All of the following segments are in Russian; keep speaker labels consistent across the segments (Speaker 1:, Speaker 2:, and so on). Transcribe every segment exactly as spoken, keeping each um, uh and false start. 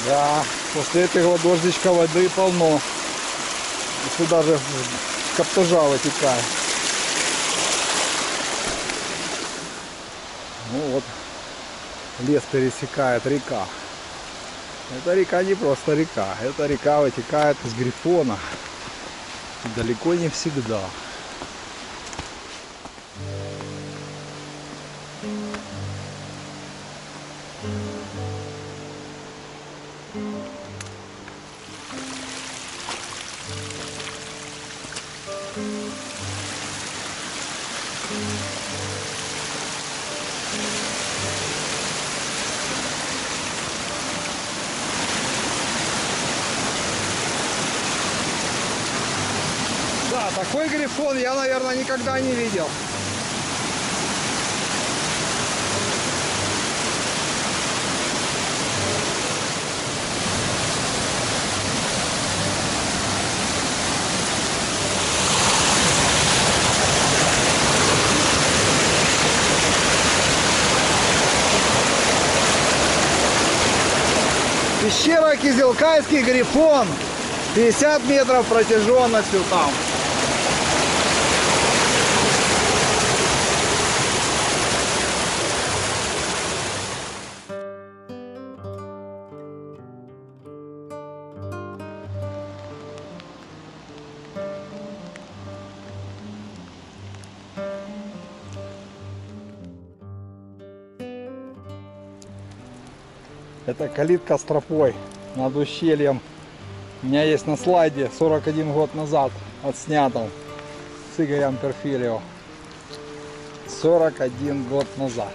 Speaker 1: Да, после этого дождичка воды полно. И сюда же Каптажа вытекает. Ну вот, лес пересекает река. Это река не просто река, эта река вытекает из Грифона. Далеко не всегда. Да, такой Грифон я, наверное, никогда не видел. Пещера Кизилкайский Грифон. пятьдесят метров протяженностью там. Это калитка с тропой над ущельем. У меня есть на слайде сорок один год назад отснятом с Игорем Перфильевым. сорок один год назад.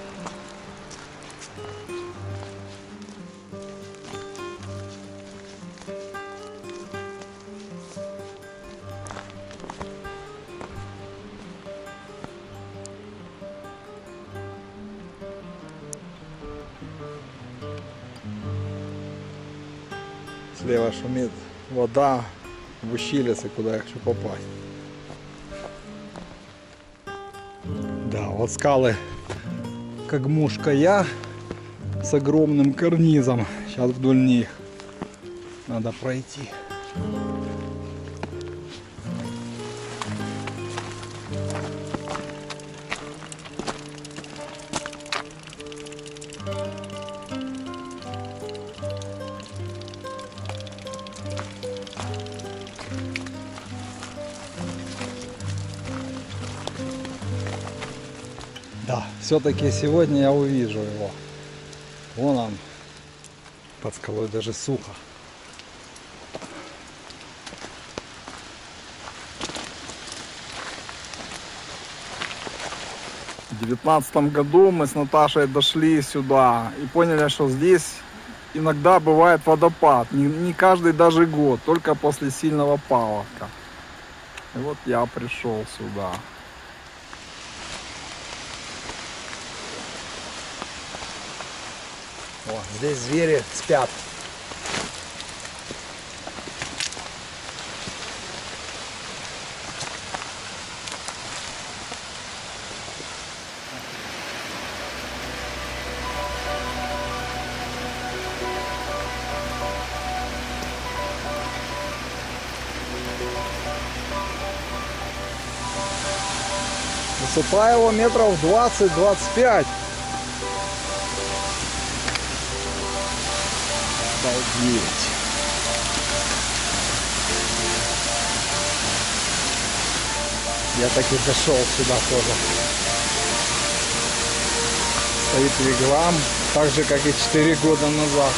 Speaker 1: Слева шумит вода в ущельице, куда я хочу попасть. Да, вот скалы Когмушкая с огромным карнизом. Сейчас вдоль них надо пройти. Да, все-таки сегодня я увижу его. Вон он, под скалой даже сухо. В девятнадцатом году мы с Наташей дошли сюда и поняли, что здесь иногда бывает водопад. Не, не каждый даже год, только после сильного паводка. И вот я пришел сюда. О, здесь звери спят. Высота его метров двадцать-двадцать пять. Обалдеть. Я так и зашел сюда тоже. Стоит вигвам, так же как и четыре года назад.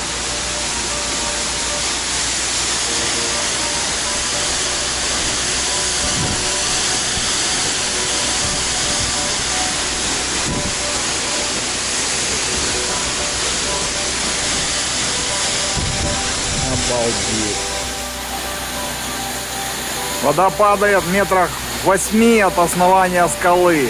Speaker 1: Обалдеть. Вода падает в метрах восьми от основания скалы.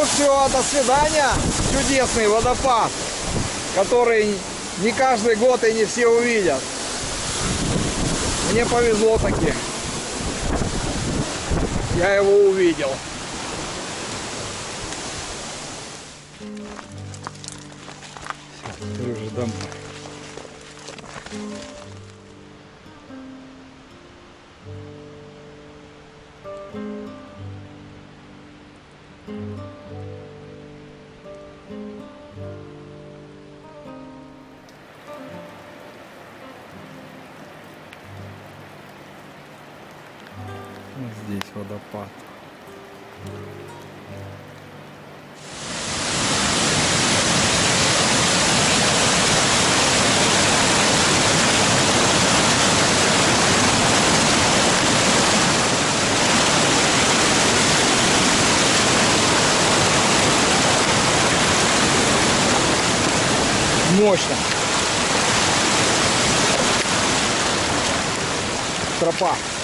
Speaker 1: все, до свидания. Чудесный водопад, который не каждый год и не все увидят. Мне повезло таки. Я его увидел. Все, уже домой. Вот здесь водопад. Мощно. Тропа.